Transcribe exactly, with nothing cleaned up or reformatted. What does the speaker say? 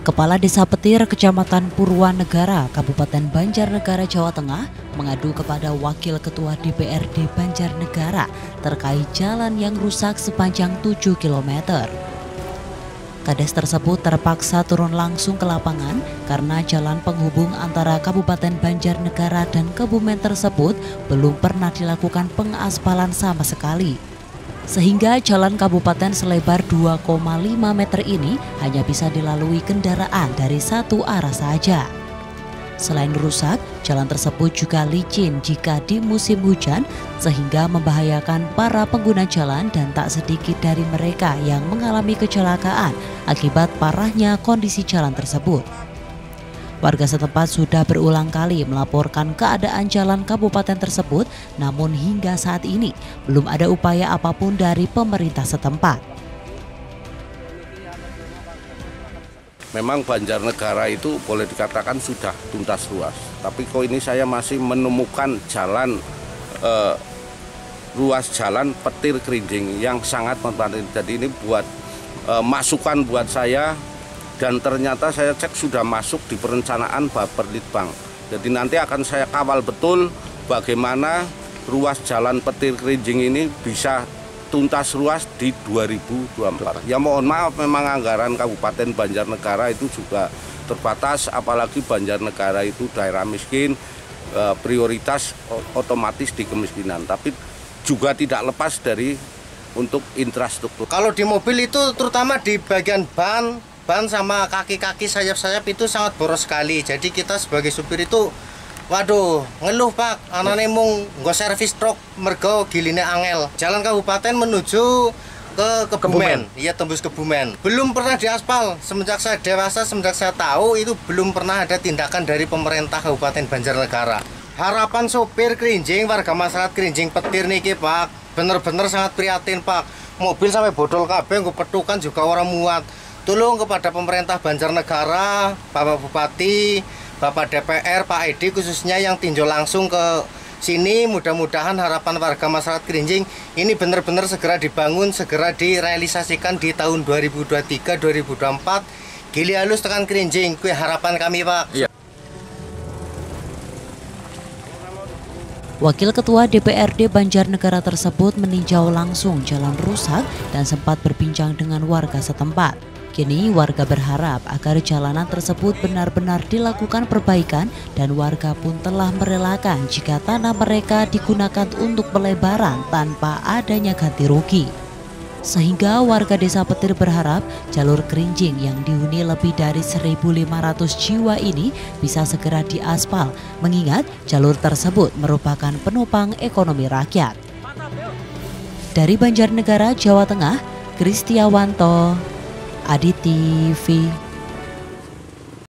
Kepala Desa Petir, Kecamatan Purwanegara, Kabupaten Banjarnegara, Jawa Tengah, mengadu kepada Wakil Ketua D P R D Banjarnegara terkait jalan yang rusak sepanjang tujuh kilometer. Kades tersebut terpaksa turun langsung ke lapangan karena jalan penghubung antara Kabupaten Banjarnegara dan Kebumen tersebut belum pernah dilakukan pengaspalan sama sekali. Sehingga jalan kabupaten selebar dua koma lima meter ini hanya bisa dilalui kendaraan dari satu arah saja. Selain rusak, jalan tersebut juga licin jika di musim hujan sehingga membahayakan para pengguna jalan dan tak sedikit dari mereka yang mengalami kecelakaan akibat parahnya kondisi jalan tersebut. Warga setempat sudah berulang kali melaporkan keadaan jalan kabupaten tersebut, namun hingga saat ini belum ada upaya apapun dari pemerintah setempat. Memang Banjarnegara itu boleh dikatakan sudah tuntas ruas, tapi kok ini saya masih menemukan jalan eh, ruas jalan Petir Kerinjing yang sangat membantu. Jadi ini buat eh, masukan buat saya. Dan ternyata saya cek sudah masuk di perencanaan Bapperlitbang. Jadi nanti akan saya kawal betul bagaimana ruas jalan Petir Kerinjing ini bisa tuntas ruas di dua ribu dua puluh empat. Ya mohon maaf, memang anggaran Kabupaten Banjarnegara itu juga terbatas, apalagi Banjarnegara itu daerah miskin, prioritas otomatis di kemiskinan. Tapi juga tidak lepas dari untuk infrastruktur. Kalau di mobil itu terutama di bagian ban, ban sama kaki-kaki sayap-sayap itu sangat boros sekali. Jadi kita sebagai supir itu, waduh, ngeluh Pak, anane mung nggo servis truk mergo giline angel. Jalan kabupaten menuju ke Kebumen, iya tembus Kebumen. Belum pernah diaspal. Semenjak saya dewasa, semenjak saya tahu itu belum pernah ada tindakan dari pemerintah Kabupaten Banjarnegara. Harapan sopir Kerinjing, warga masyarakat Kerinjing Petir niki Pak, bener-bener sangat prihatin Pak. Mobil sampai bodol kabeh, nggo petukan juga orang muat. Tolong kepada pemerintah Banjarnegara, Bapak Bupati, Bapak D P R, Pak Edi khususnya yang tinjau langsung ke sini. Mudah-mudahan harapan warga masyarakat Kerinjing ini benar-benar segera dibangun, segera direalisasikan di tahun dua ribu dua puluh tiga dua ribu dua puluh empat. Gili halus tekan Kerinjing, kue harapan kami Pak. Iya. Wakil Ketua D P R D Banjarnegara tersebut meninjau langsung jalan rusak dan sempat berbincang dengan warga setempat. Kini warga berharap agar jalanan tersebut benar-benar dilakukan perbaikan dan warga pun telah merelakan jika tanah mereka digunakan untuk pelebaran tanpa adanya ganti rugi. Sehingga warga Desa Petir berharap jalur Kerinjing yang dihuni lebih dari seribu lima ratus jiwa ini bisa segera diaspal, mengingat jalur tersebut merupakan penopang ekonomi rakyat. Dari Banjarnegara, Jawa Tengah, Kristiawanto, Adi T V.